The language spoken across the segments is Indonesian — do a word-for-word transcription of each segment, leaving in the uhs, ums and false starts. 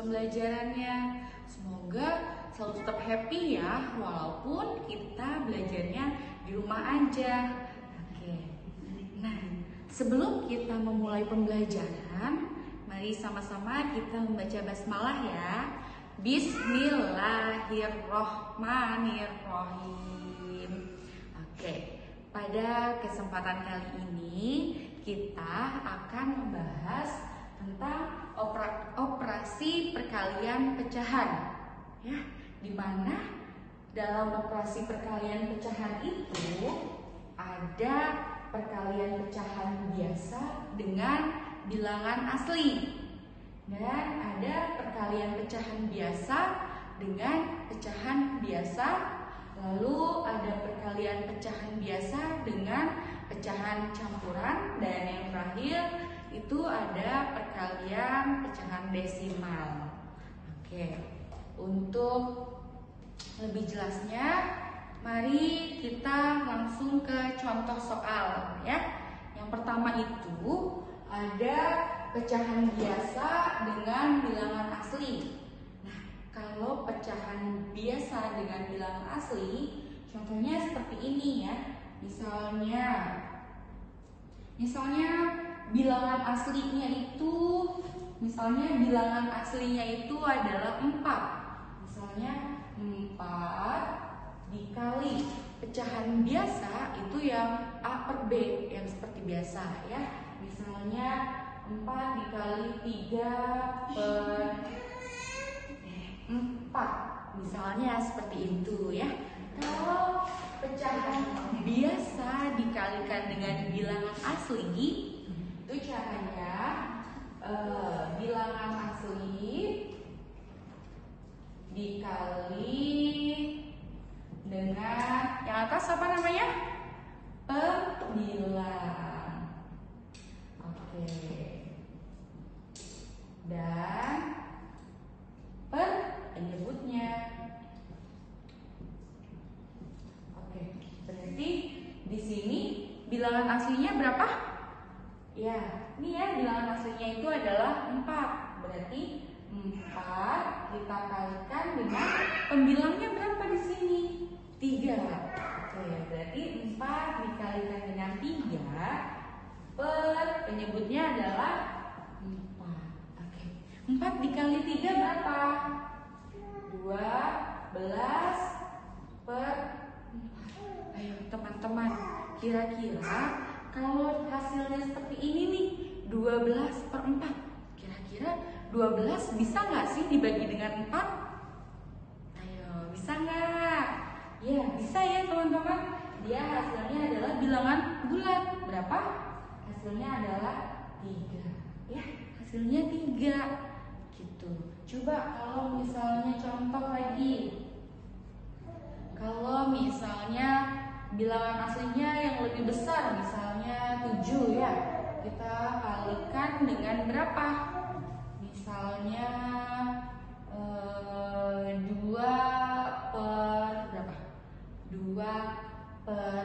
pembelajarannya. Semoga selalu tetap happy ya, walaupun kita belajarnya di rumah aja. Oke. Nah, sebelum kita memulai pembelajaran, mari sama-sama kita membaca basmalah ya. Bismillahirrohmanirrohim. Oke, pada kesempatan kali ini kita akan membahas tentang operasi perkalian pecahan. Ya, di mana dalam operasi perkalian pecahan itu ada perkalian pecahan biasa dengan bilangan asli dan ada perkalian pecahan biasa dengan pecahan biasa, lalu ada perkalian pecahan biasa dengan pecahan campuran, dan yang terakhir itu ada perkalian pecahan desimal. Oke, untuk lebih jelasnya, mari kita langsung ke contoh soal ya. Yang pertama itu ada pecahan biasa dengan bilangan asli. Nah, kalau pecahan biasa dengan bilangan asli, contohnya seperti ini ya. Misalnya, misalnya bilangan aslinya itu, misalnya bilangan aslinya itu adalah empat. Misalnya empat dikali pecahan biasa itu yang A per B, yang seperti biasa ya. Misalnya empat dikali tiga per empat, misalnya seperti itu ya. Kalau pecahan biasa dikalikan dengan bilangan asli, itu caranya eh, bilangan asli dikali dengan yang atas apa namanya? Perbilang. Oke. Dan per penyebutnya. Oke, berarti di sini bilangan aslinya berapa? Ya, ini ya bilangan aslinya itu adalah empat. Berarti empat kita kalikan dengan pembilangnya berapa di sini? tiga. Oke, berarti empat dikalikan dengan tiga per penyebutnya adalah empat. Oke. empat dikali tiga berapa? dua belas per empat. Ayo teman-teman, kira-kira kalau hasilnya seperti ini nih, dua belas per empat, kira-kira dua belas bisa nggak sih dibagi dengan empat? Ayo, bisa nggak? Ya, bisa ya teman-teman. Dia hasilnya adalah bilangan bulat. Berapa? Hasilnya adalah tiga. Ya, hasilnya tiga. Gitu. Coba kalau misalnya contoh lagi. Kalau misalnya bilangan aslinya yang lebih besar, misalnya tujuh ya, kita kalikan dengan berapa? Misalnya eh, dua per berapa? dua per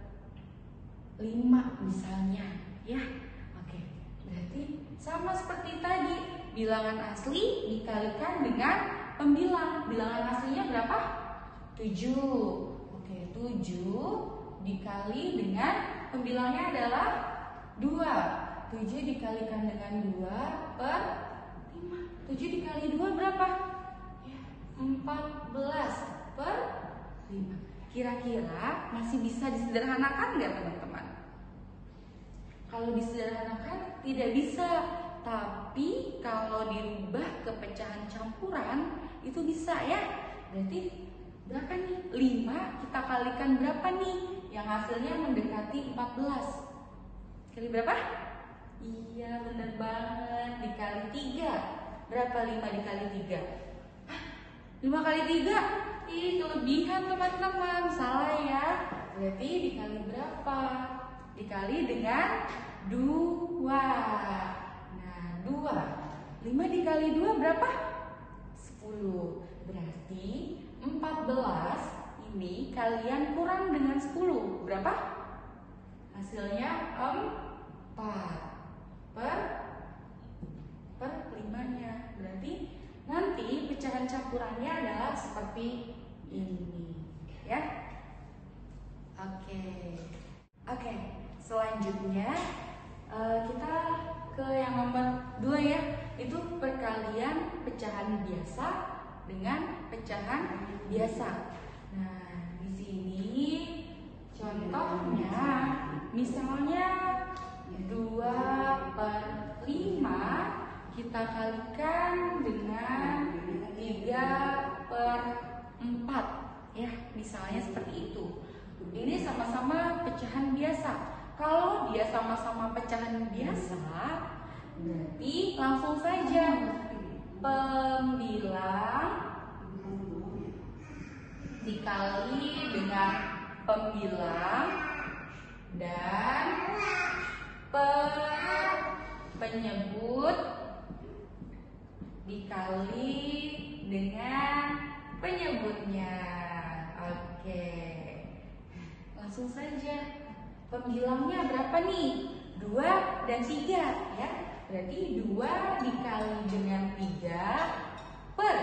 lima misalnya ya. Oke, berarti sama seperti tadi, bilangan asli dikalikan dengan pembilang. Bilangan aslinya berapa? tujuh. Oke, tujuh dikali dengan pembilangnya adalah dua. tujuh dikalikan dengan dua per lima. tujuh dikali dua berapa? Ya, empat belas per lima. Kira-kira masih bisa disederhanakan nggak teman-teman? Kalau disederhanakan tidak bisa, tapi kalau dirubah ke pecahan campuran itu bisa ya. Berarti berapa nih? lima kita kalikan berapa nih? Yang hasilnya mendekati empat belas. Kali berapa? Iya, benar banget, dikali tiga. Berapa lima dikali tiga? lima kali tiga? Ih, kelebihan teman-teman. Salah ya. Berarti dikali berapa? Dikali dengan dua. Nah, dua. lima dikali dua berapa? sepuluh. Berarti empat belas ini kalian kurang dengan sepuluh. Berapa? Hasilnya empat per per limanya. Berarti nanti campurannya adalah seperti ini, ya. Oke, oke. Selanjutnya uh, kita ke yang nomor dua ya, itu perkalian pecahan biasa dengan pecahan biasa. Nah, di sini contohnya, misalnya dua per lima kita kalikan dengan tiga per empat, ya, misalnya seperti itu. Ini sama-sama pecahan biasa. Kalau dia sama-sama pecahan biasa, berarti langsung saja pembilang dikali dengan pembilang dan per penyebut dikali dengan penyebutnya. Oke, langsung saja. Pembilangnya berapa nih? dua dan tiga, ya. Berarti dua dikali dengan tiga per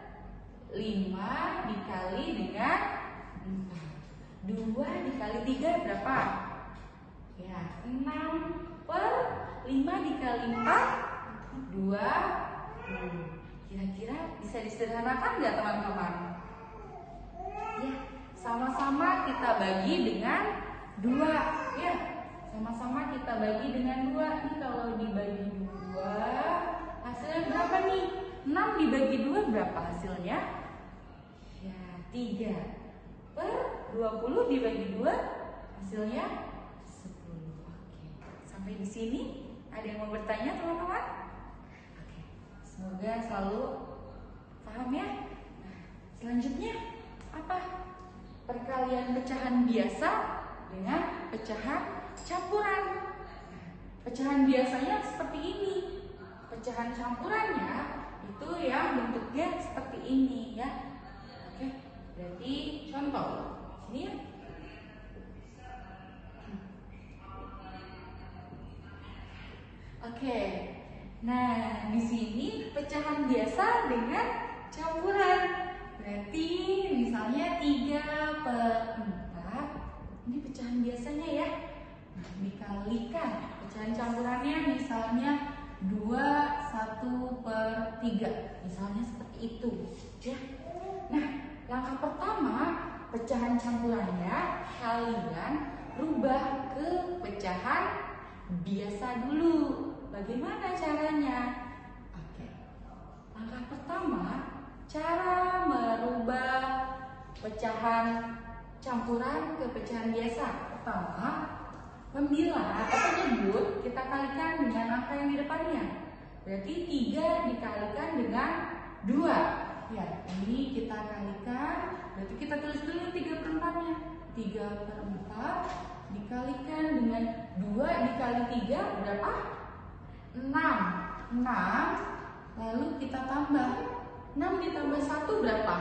lima dikali dengan empat. dua dikali tiga berapa? Ya, enam per lima dikali empat, dua puluh. Kira-kira bisa disederhanakan nggak teman-teman? Ya, sama-sama kita bagi dengan dua, ya. Sama-sama kita bagi dengan dua. Ini kalau dibagi dua, hasilnya berapa nih? enam dibagi dua berapa hasilnya? Ya, tiga per dua puluh dibagi dua, hasilnya sepuluh. Oke, sampai di sini ada yang mau bertanya teman-teman? Oke, semoga selalu paham ya. Nah, selanjutnya apa? Perkalian pecahan biasa dengan pecahan campuran. Pecahan biasanya seperti ini. Pecahan campurannya itu yang bentuknya seperti ini, ya. Oke, berarti contoh sini ya. Oke. Nah, di sini pecahan biasa dengan campuran. Berarti misalnya tiga per empat. Ini pecahan biasanya ya. Nah, dikalikan pecahan campurannya misalnya dua satu per tiga. Misalnya seperti itu, ya. Nah, langkah pertama pecahan campurannya kalian rubah ke pecahan biasa dulu. Bagaimana caranya? Oke. Langkah pertama, cara merubah pecahan campuran ke pecahan biasa. Pertama, pembilang atau penyebut kita kalikan dengan angka yang di depannya. Berarti tiga dikalikan dengan dua. Ya, ini kita kalikan. Berarti kita tulis dulu tiga per empatnya. tiga per empat dikalikan dengan dua dikali tiga berapa? enam. enam. Lalu kita tambah. enam ditambah satu berapa?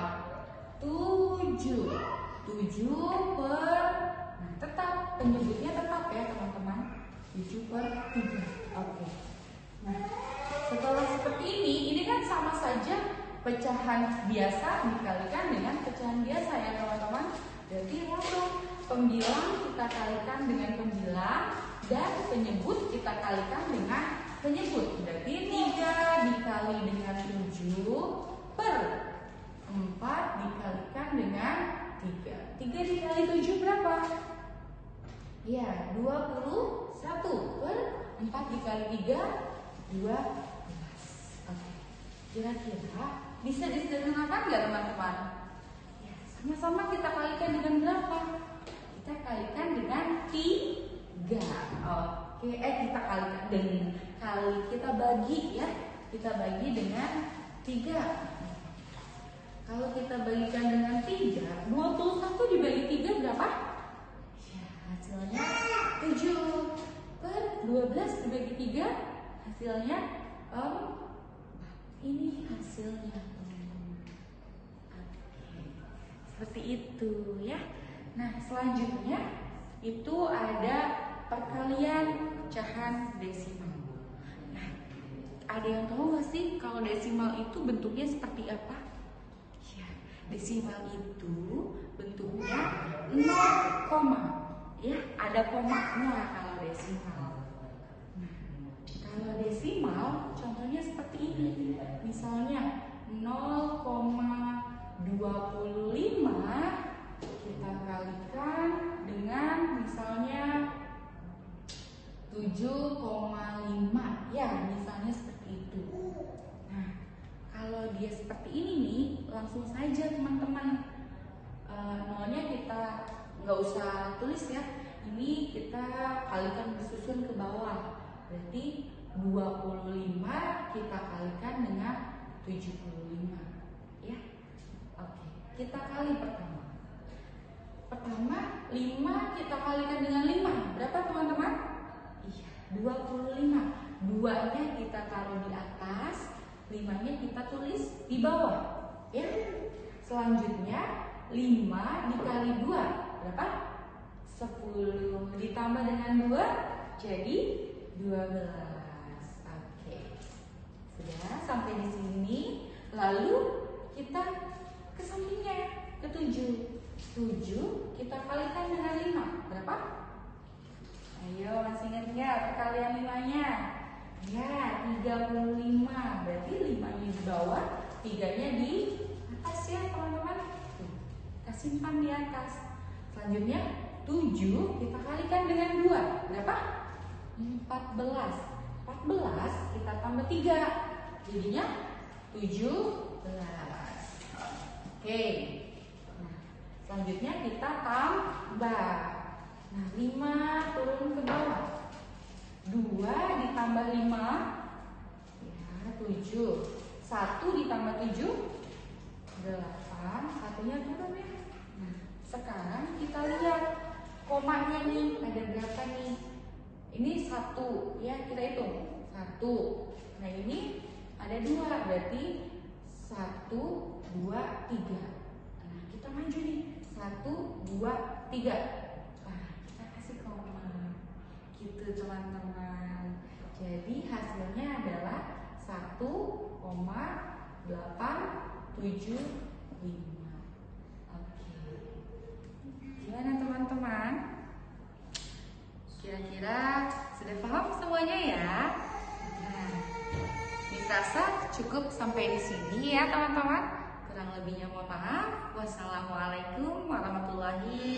tujuh. tujuh per, nah tetap, penyebutnya tetap ya teman-teman, tujuh per tiga. Oke. Nah, setelah seperti ini, ini kan sama saja pecahan biasa dikalikan dengan pecahan biasa ya teman-teman. Jadi langsung pembilang kita kalikan dengan pembilang dan penyebut kita kalikan dengan penyebut. Berarti tiga dikali dengan tujuh per empat dikalikan dengan tiga. tiga dikali tujuh berapa? Ya, dua puluh satu per empat dikali tiga, dua belas. Oke. Kira-kira bisa disederhanakan nggak teman-teman? Ya, sama-sama kita kalikan dengan berapa? Kita kalikan dengan tiga. Oke, eh kita kalikan dengan kali kita bagi ya. Kita bagi dengan tiga. Kalau kita bagikan dengan tiga, dua puluh satu dibagi tiga berapa? Ya, hasilnya tujuh per dua belas dibagi tiga, hasilnya um, ini hasilnya. Oke, seperti itu ya. Nah, selanjutnya itu ada perkalian pecahan desimal. Nah, ada yang tahu nggak sih kalau desimal itu bentuknya seperti apa? desimal itu bentuknya nol koma. Ya, ada komanya kalau desimal. Nah, kalau desimal contohnya seperti ini. Misalnya nol koma dua lima kita kalikan dengan misalnya tujuh koma lima. Ya, misalnya seperti itu. Nah, kalau dia seperti ini nih, langsung saja teman-teman, e, nolnya kita nggak usah tulis ya. Ini kita kalikan bersusun ke bawah. Berarti dua puluh lima kita kalikan dengan tujuh puluh lima. Ya. Oke, kita kali pertama. Pertama, lima kita kalikan dengan lima. Berapa teman-teman? Iya, dua puluh lima. Duanya kita taruh di atas, limanya kita tulis di bawah. Ya. Selanjutnya lima dikali dua berapa? sepuluh ditambah dengan dua jadi dua belas. Oke. Sudah sampai di sini. Lalu kita ke sampingnya, ke tujuh. tujuh kita kalikan dengan lima. Berapa? Ayo, masih ingat nggak perkalian limanya? Ya, tiga puluh lima. Berarti limanya di bawah, tiganya di atas ya teman-teman. Kita simpan di atas. Selanjutnya tujuh kita kalikan dengan dua. Berapa? empat belas. empat belas kita tambah tiga. Jadinya tujuh belas. Oke. Nah, selanjutnya kita tambah. Nah, lima turun ke bawah. dua ditambah lima ya, tujuh. satu ditambah tujuh delapan. Satunya turun ya. Nah, sekarang kita lihat komanya nih ada berapa nih? Ini satu ya, kita hitung satu. Nah, ini ada dua, berarti satu, dua, tiga. Nah, kita maju nih satu, dua, tiga. Nah, kita kasih koma gitu teman-teman. Jadi hasilnya adalah satu koma delapan tujuh lima. Gimana teman-teman? Kira-kira sudah paham semuanya ya? Nah, Miss Sasa cukup sampai di sini ya teman-teman. Kurang lebihnya mohon maaf. Wassalamualaikum warahmatullahi